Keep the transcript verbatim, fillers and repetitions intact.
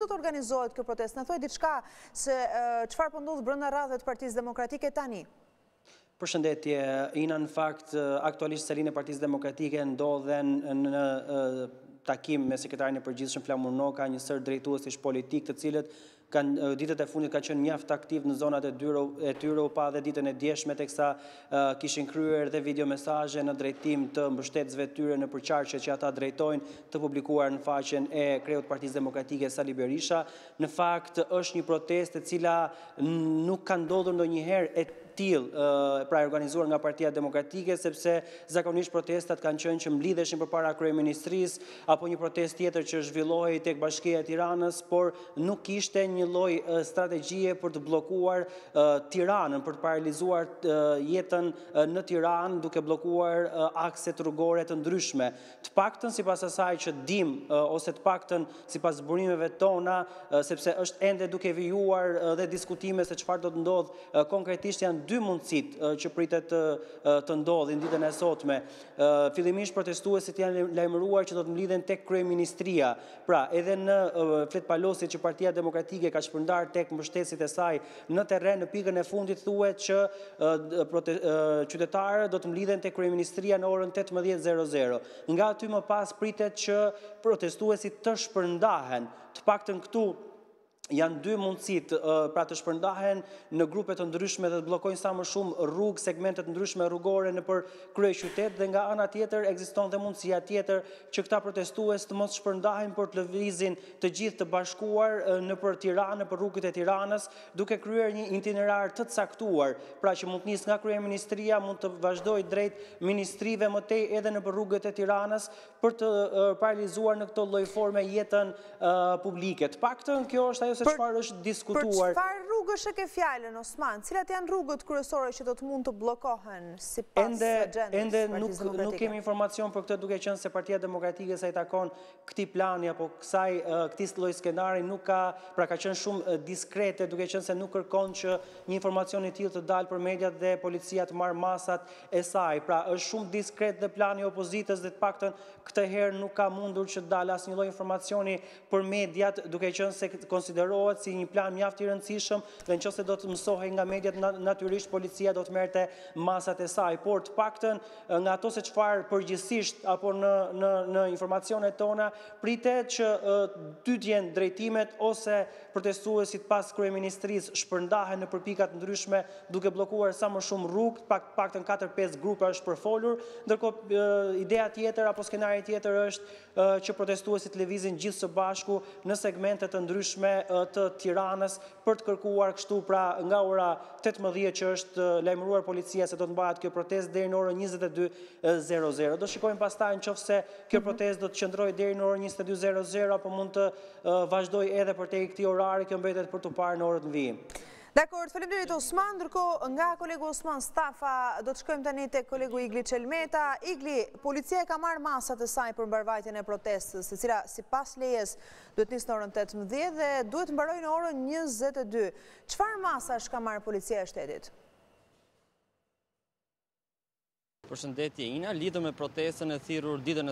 do të organizohet kjo protestë? Në thoj diçka se çfarë po ndodh brenda radhëve të Partisë Demokratike tani? Përshëndetje, Ina, në fakt, aktualisht selinë e Partisë Demokratike ndodhen në takim me sekretarin e përgjithshëm Flamur Noka, një sër drejtuesish politik, të cilët kanë ditët e fundit kanë qenë mjaft aktiv në zonat e tyre, u pa dhe ditën e djeshme teksa kishin kryer dhe video mesazhe në drejtim të mbështetësve të tyre në përqarqe që ata drejtojnë, të publikuar në faqen e kreut të Partisë Demokratike Sali Berisha. Në fakt është një protestë e cila nuk ka ndodhur ndonjëherë e tillë pra organizuar nga Partia Demokratike, sepse zakonisht protestat kanë qenë që mblidheshin përpara kryeministrisë apo një protestë tjetër që zhvillohej tek Bashkia e Tiranës, por nuk kishte një lloj strategjie për të bllokuar Tiranën, për të paralizuar jetën në Tiranë duke bllokuar akse rrugore të ndryshme. Të paktën sipas asaj që dim ose të paktën sipas burimeve tona, sepse është ende duke vijuar dhe diskutime se çfarë do të ndodh konkretisht, janë dy mundësit që pritet të ndodhin ditën e sotme. Fillimisht protestuesit janë lajmëruar që do të mblidhen tek kryeministria. Pra, edhe në flet palosit që Partia Demokratike ka shpërndar tek mbështetësit e saj në terren, në pikën e fundit thuhet që qytetarët do të mblidhen tek kryeministria në orën tetëmbëdhjetë. Nga aty më pas pritet që protestuesit të shpërndahen. Të paktën këtu janë dy mundësit, pra të shpërndahen në grupe të ndryshme dhe të bllokojnë sa më shumë rrugë, segmentet ndryshme rrugore në për kryeqytet, dhe nga ana tjetër ekziston dhe mundësia tjetër që këta protestues të mos shpërndahen, por të lëvizin të gjithë të bashkuar në për Tiranë, në për rrugët e Tiranës, duke kryer një itinerar të caktuar, pra që mund të nisë nga kryeministria, mund të vazhdojë drejt ministrive, më tej edhe në për rrugët e Tiranës, për të paralizuar në këto lloj forme jetën publike. Të paktën kjo është ajo se çfarë është diskutuar. Për çfarë rrugësh e ke fjalën, Osman? Cilat janë rrugët kryesore që do të mund të bllokohen sipas agjendës? Ende nuk kemi informacion për këtë, duke qenë se Partia Demokratike sa i takon këtij plani apo kësaj këtij lloj skenari nuk ka, pra ka qenë shumë diskrete, duke qenë se nuk kërkon që një informacion i tillë të dalë për mediat dhe policia të marrë masat e saj. Pra është shumë diskret dhe plani i opozitës, dhe të paktën këtë herë nuk ka mundur që të dalë asnjë lloj informacioni për mediat, duke qenë se konsiderohet si një plan mjaft i rëndësishëm, dhe nëse do të mësohej nga mediat, natyrisht policia do të merrte masat e saj. Por të paktën nga ato se çfarë përgjithsisht apo në në në informacionet tona pritet që dytjen drejtimet ose protestuesit pas kryeministrisë shpërndahen në përpika të ndryshme duke bllokuar sa më shumë rrugë, pak paktën katër pesë grupe është përfolur, ndërkohë ideja tjetër apo skenari tjetër është që protestuesit lëvizin gjithë së bashku në segmente të ndryshme të Tiranës për të kërkuar kështu, pra nga ora tetëmbëdhjetë që është lajmëruar policia se do të mbahet kjo protestë deri në orën njëzet e dy. Do shikojmë pastaj nëse kjo protestë do të qëndrojë deri në orën njëzet e dy apo mund të vazhdojë edhe përtej këtij orari, kjo mbetet për të parë në orët në vijim. Dakor, faleminderit Osman, ndërkohë nga kolegu Osman Stafa do të shkojmë tani tek kolegu Igli Çelmeta. Igli, policia ka marrë masat e saj për mbarvajtjen e protestës, e cila sipas lejes duhet nisë në orën tetëmbëdhjetë dhe duhet mbarojë në orën njëzet e dy. Çfarë masash ka marrë policia e shtetit? Përshëndetje Ina, lidhur me protestën e thirrur ditën